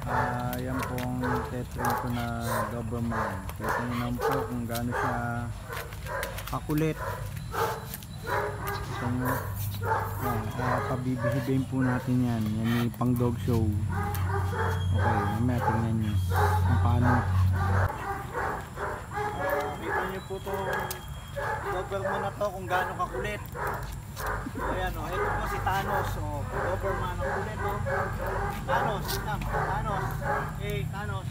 Yan pong tetrin ko na dobermann. Kita nyo naman po kung gaano siya kakulit. Ito nyo. Pabibihibayin po natin yan. Yan yung pang dog show. Okay, mamaya tingnan nyo kung paano. Kita nyo po to dobermann na to kung gaano kakulit. Ayan o, ito po si Thanos. Dobermann ang kulit o. Thanos, Thanos. Hey, Thanos.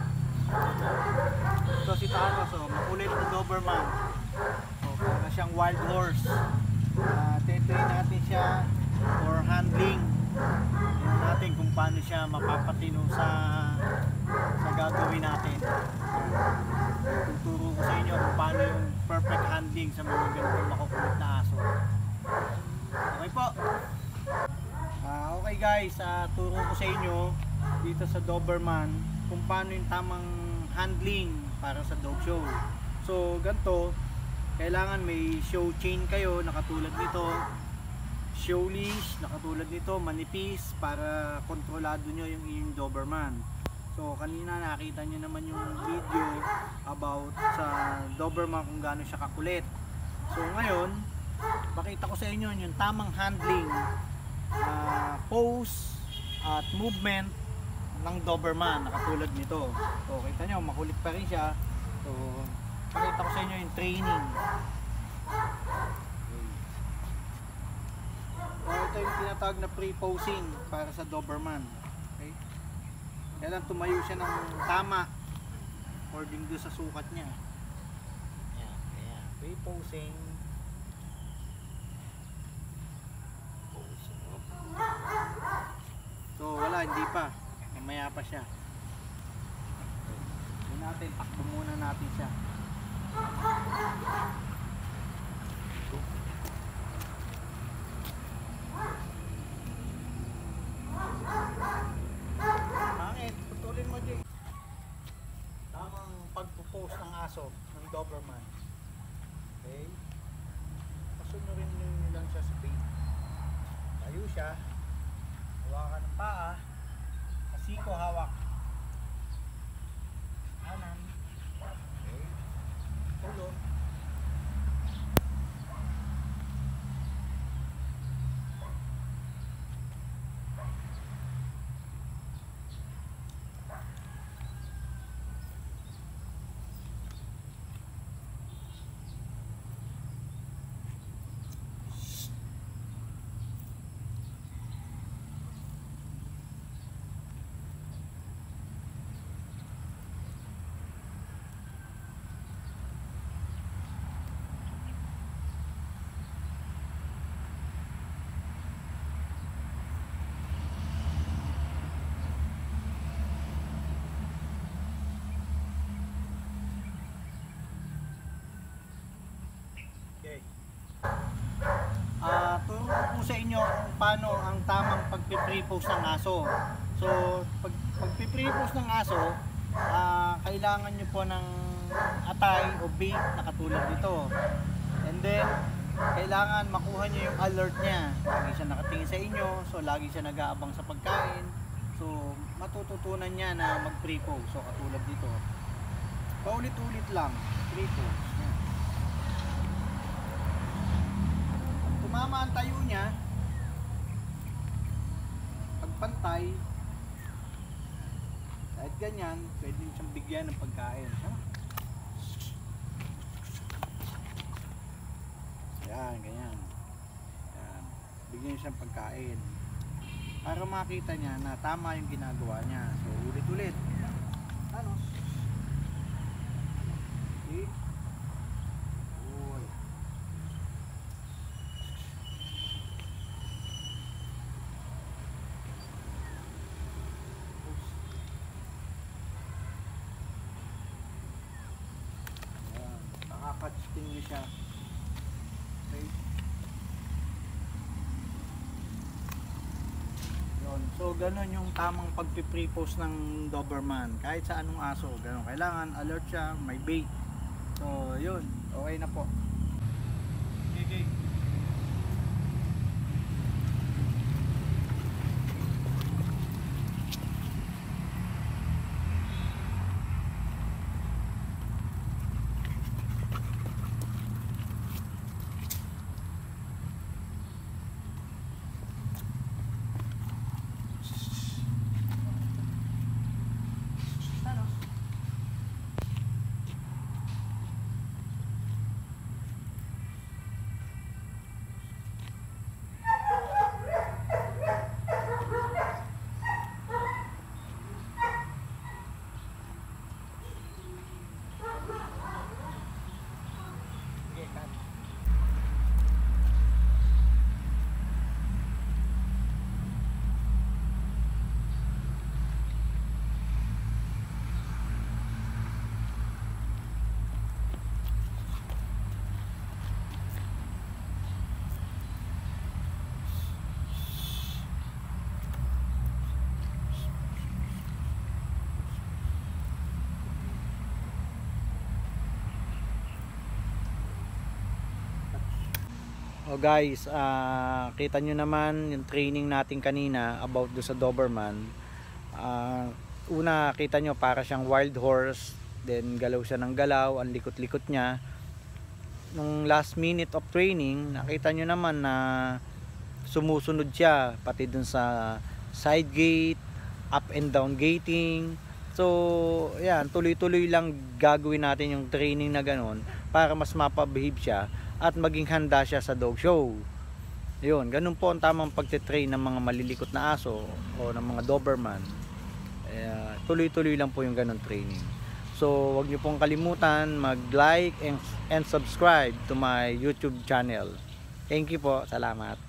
Ito si Thanos o, makulit na dobermann. Para siyang wild horse. Titrain natin siya for handling. Tingnan natin kung paano siya mapapatino sa gagawin natin. Tuturo ko sa inyo kung paano yung perfect handling sa mga ganitong makukulit na aso. Okay po. Okay guys, turo ko sa inyo dito sa dobermann kung paano yung tamang handling para sa dog show. So ganito, kailangan may show chain kayo na katulad nito, show leash na katulad nito, manipis para kontrolado nyo yung inyong dobermann. So kanina nakita nyo naman yung video about sa dobermann kung gaano siya kakulit. So ngayon, pakita ko sa inyo yung tamang handling, pose at movement ng dobermann na katulad nito. So kita nyo, makulit pa rin siya. So pakita ko sa inyo yung training. So ito yung tinatawag na pre-posing para sa dobermann. Okay? Kailan tumayo siya ng tama according do sa sukat niya. Ayan. Pre-posing. So wala, hindi pa. Mamaya pa siya. Doon natin, takbo muna natin siya. Pangit, putulin mo dyan. Tamang pagpupose ng aso ng dobermann. Okay? Pasunurin nyo lang siya sa bait. Tayo siya. Hawakan ng paa. Kasiko hawak. Kanan. Okay. Ulo. Turo ko sa inyo kung paano ang tamang pagpipre-pose ng aso. So, pag pipre-pose ng aso, kailangan nyo po ng atay o bait na katulad nito. And then, kailangan makuha nyo yung alert niya. Lagi siya nakatingin sa inyo, so lagi siya nag-aabang sa pagkain. So, matututunan niya na mag-pre-pose. So, katulad dito. Paulit-ulit lang, pre-pose. Tumama ang tayo niya, pagpantay, kahit ganyan, pwede siyang bigyan ng pagkain. Yan, ganyan. Yan. Bigyan siyang pagkain. Para makita niya na tama yung ginagawa niya. So, ulit-ulit. Ano? Okay. Nakaka-sting niya siya. Okay. Yun. So, ganun yung tamang pagpipre-pose ng dobermann. Kahit sa anong aso, ganun. Kailangan alert siya, may bait. So, yun. Okay na po. Okay. O guys, kita nyo naman yung training natin kanina about do sa Doberman. Una, kita nyo para siyang wild horse, then galaw siya ng galaw, ang likot-likot niya. Nung last minute of training, nakita nyo naman na sumusunod siya pati dun sa side gate, up and down gating. So yan, tuloy-tuloy lang gagawin natin yung training na ganon para mas mapabehave siya at maging handa siya sa dog show. Yun, ganun po ang tamang pagte-train ng mga malilikot na aso o ng mga Doberman. Tuloy-tuloy lang po yung ganun training. So wag niyo pong kalimutan mag-like and subscribe to my YouTube channel. Thank you po, salamat.